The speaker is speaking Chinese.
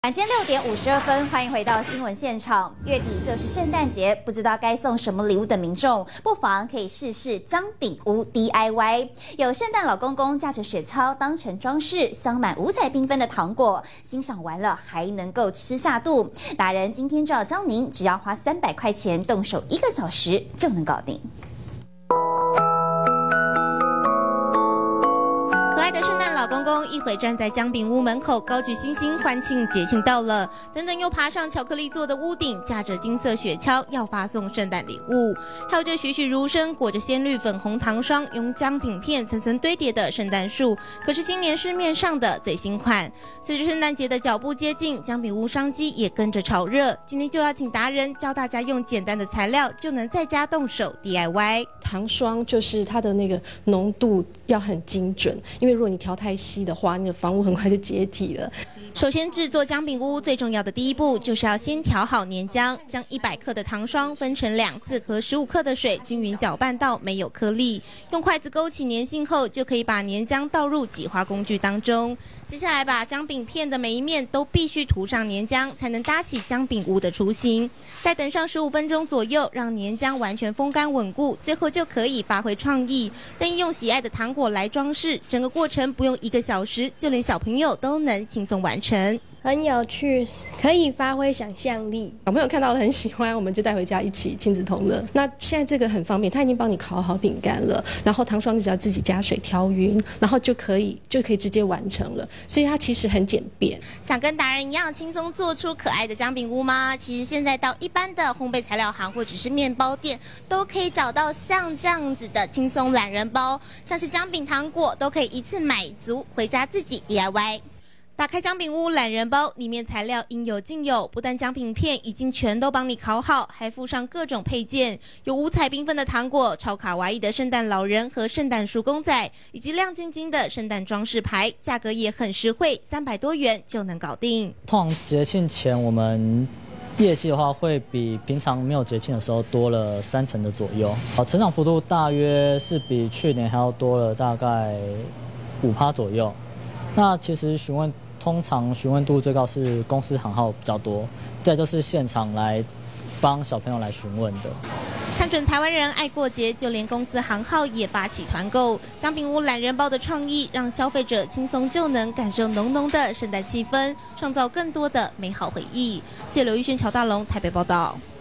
晚间6:52，欢迎回到新闻现场。月底就是圣诞节，不知道该送什么礼物的民众，不妨可以试试姜饼屋 DIY。有圣诞老公公驾着雪橇当成装饰，镶满五彩缤纷的糖果，欣赏完了还能够吃下肚。达人今天就要教您，只要花300块钱，动手1个小时就能搞定。 可爱的圣诞老公公一会站在姜饼屋门口，高举星星欢庆节庆到了。等等又爬上巧克力做的屋顶，驾着金色雪橇要发送圣诞礼物。还有这栩栩如生、裹着鲜绿粉红糖霜、用姜饼片层层堆叠的圣诞树，可是今年市面上的最新款。随着圣诞节的脚步接近，姜饼屋商机也跟着炒热。今天就要请达人教大家用简单的材料就能在家动手 DIY。 糖霜就是它的那个浓度要很精准，因为如果你调太稀的话，那个房屋很快就解体了。 首先制作姜饼屋最重要的第一步，就是要先调好粘浆，将100克的糖霜分成2次和15克的水，均匀搅拌到没有颗粒。用筷子勾起粘性后，就可以把粘浆倒入挤花工具当中。接下来把姜饼片的每一面都必须涂上粘浆，才能搭起姜饼屋的雏形。再等上15分钟左右，让粘浆完全风干稳固，最后就可以发挥创意，任意用喜爱的糖果来装饰。整个过程不用1个小时，就连小朋友都能轻松完成。 很有趣，可以发挥想象力。 小朋友看到了很喜欢，我们就带回家一起亲子同乐。那现在这个很方便，他已经帮你烤好饼干了，然后糖霜你只要自己加水调匀，然后就可以直接完成了。所以它其实很简便。 想跟达人一样轻松做出可爱的姜饼屋吗？其实现在到一般的烘焙材料行或者是面包店，都可以找到像这样子的轻松懒人包，像是姜饼糖果都可以一次买足，回家自己 DIY。 打开姜饼屋懒人包，里面材料应有尽有，不但姜饼片已经全都帮你烤好，还附上各种配件，有五彩缤纷的糖果、超卡哇伊的圣诞老人和圣诞树公仔，以及亮晶晶的圣诞装饰牌，价格也很实惠，300多元就能搞定。 通常节庆前我们业绩的话，会比平常没有节庆的时候多了30%的左右，成长幅度大约是比去年还要多了大概5%左右。那其实通常询问度最高是公司行号比较多，再就是现场来帮小朋友来询问的。 看准台湾人爱过节，就连公司行号也发起团购。姜饼屋懒人包的创意，让消费者轻松就能感受浓浓的圣诞气氛，创造更多的美好回忆。记者刘玉轩、乔大龙台北报道。